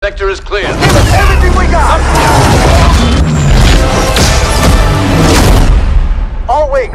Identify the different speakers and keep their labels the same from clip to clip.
Speaker 1: Sector is clear.
Speaker 2: Give us everything we got! Always!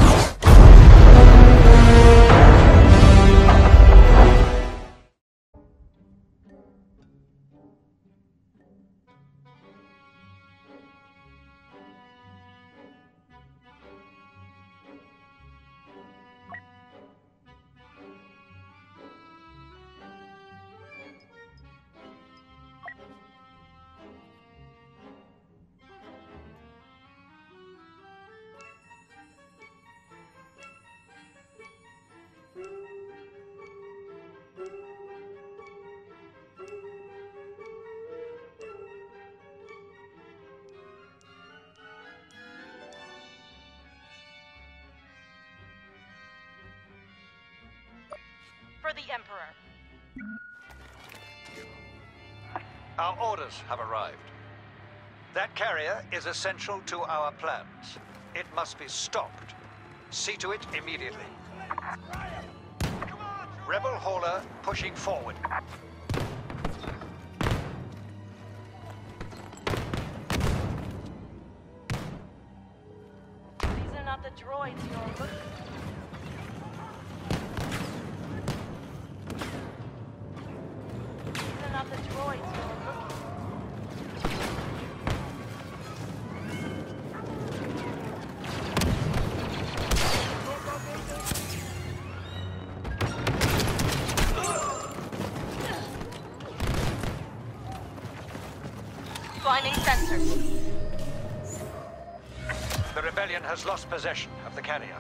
Speaker 3: For the Emperor.
Speaker 4: Our orders have arrived. That carrier is essential to our plans. It must be stopped. See to it immediately. Rebel hauler pushing forward.
Speaker 3: These are not the droids you're looking for. These are not the droids you're looking for. Finding sensors.
Speaker 4: The rebellion has lost possession of the carrier.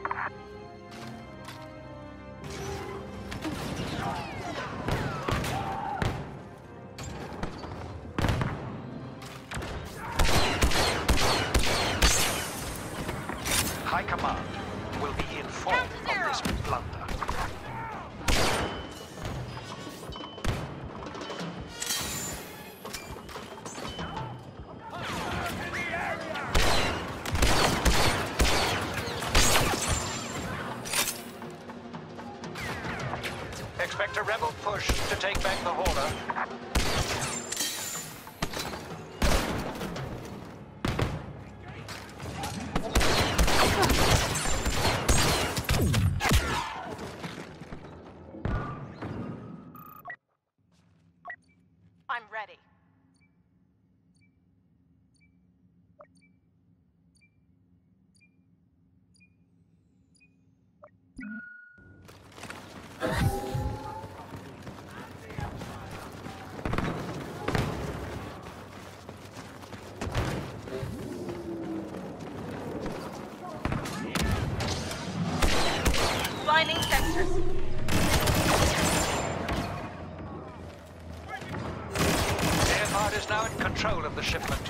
Speaker 4: High Command will be informed of this blunder. Expect a rebel push to take back the hauler.
Speaker 3: I'm ready. Finding sensors.
Speaker 4: Airport is now in control of the shipment.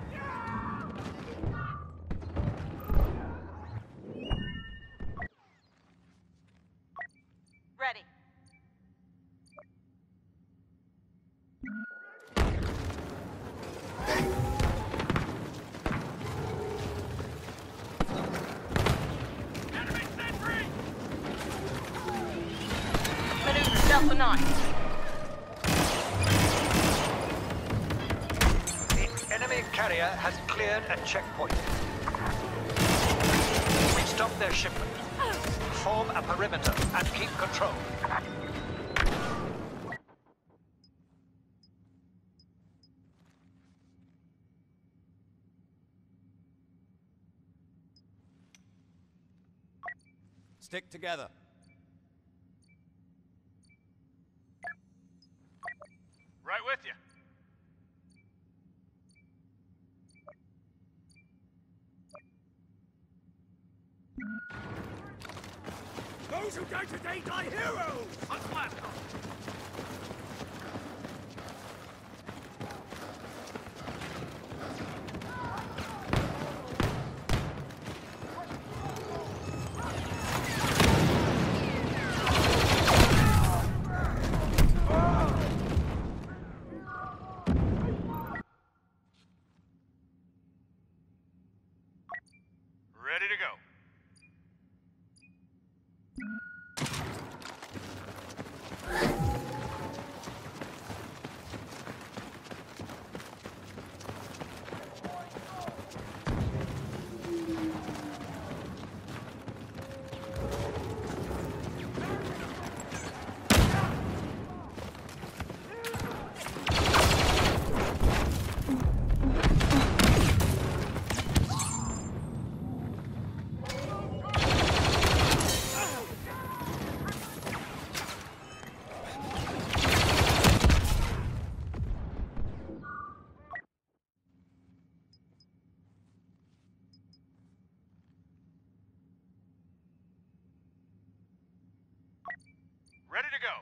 Speaker 3: Ready. Maneuver Delta 9.
Speaker 4: The enemy carrier has cleared a checkpoint. We've stopped their shipment. Form a perimeter and keep control.
Speaker 5: Stick together.
Speaker 6: Right with you.
Speaker 2: Those who die today die heroes!
Speaker 6: Unflash! Ready to go. Ready to go.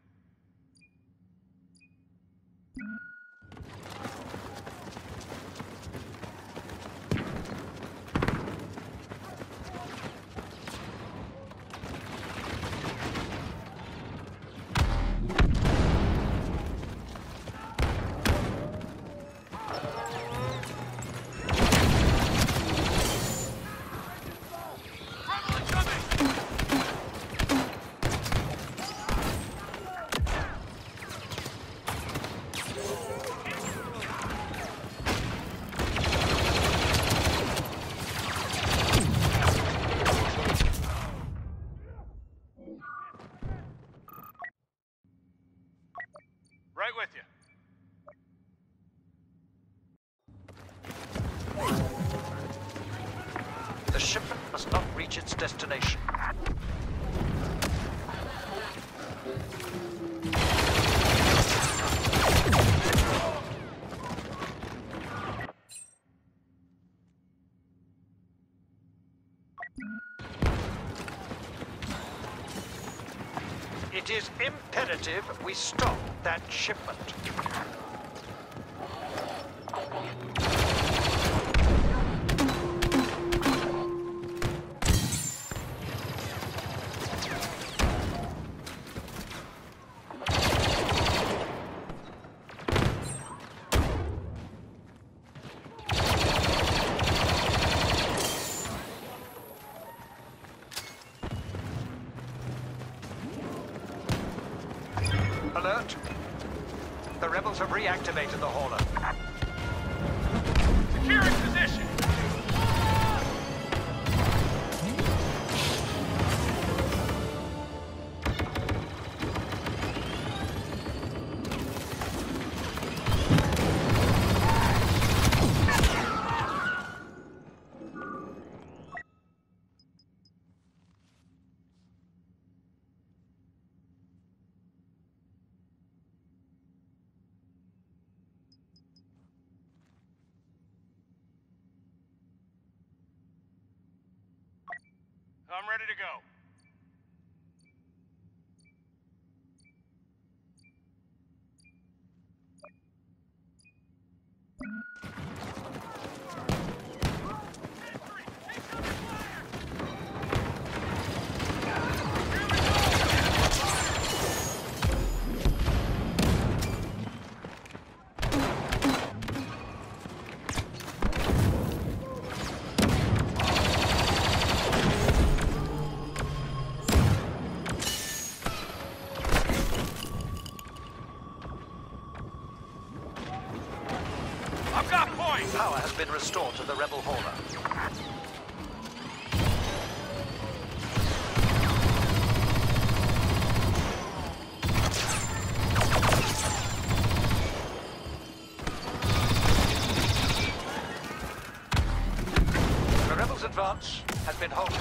Speaker 6: Right with you.
Speaker 4: The shipment must not reach its destination. It is imperative we stop that shipment. Alert! The rebels have reactivated the hauler.
Speaker 6: Securing position. I'm ready to go. I've got point!
Speaker 4: Power has been restored to the rebel hauler. The rebels' advance has been halted.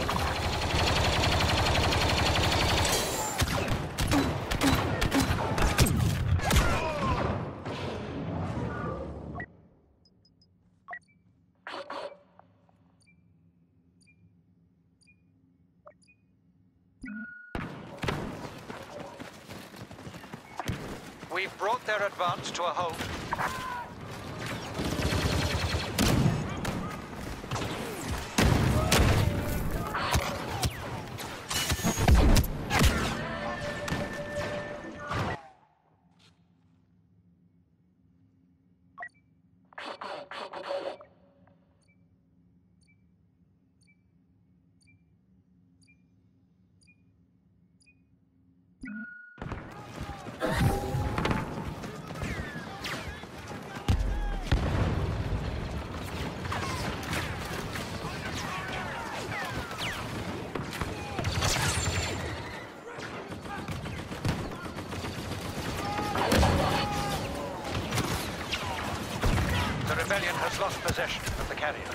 Speaker 4: We've brought their advance to a halt. The rebellion has lost possession of the carrier.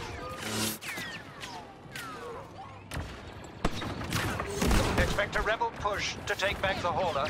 Speaker 4: Expect a rebel to take back the hauler.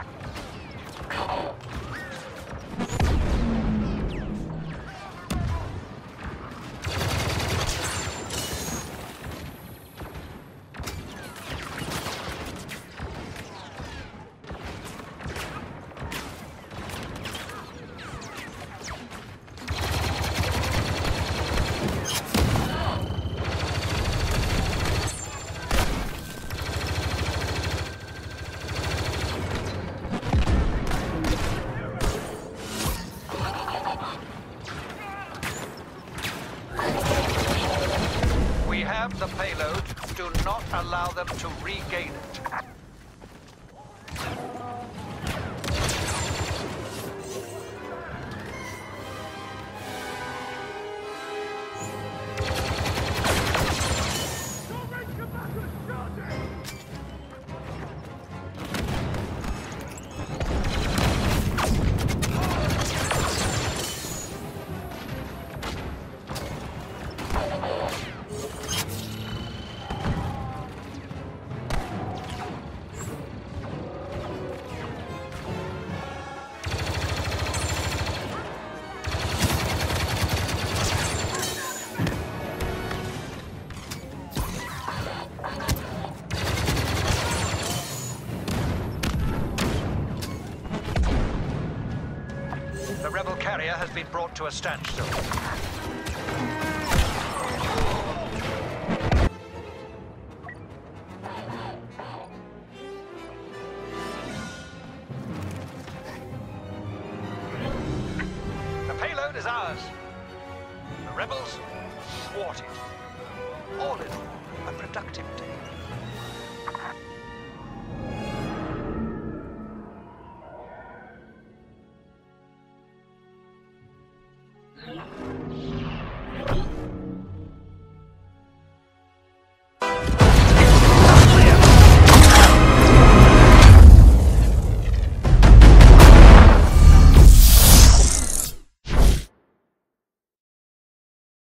Speaker 4: We have the payload. Do not allow them to regain it. The rebel carrier has been brought to a standstill. The payload is ours. The rebels thwarted. All in all, a productive day.
Speaker 3: Yeah.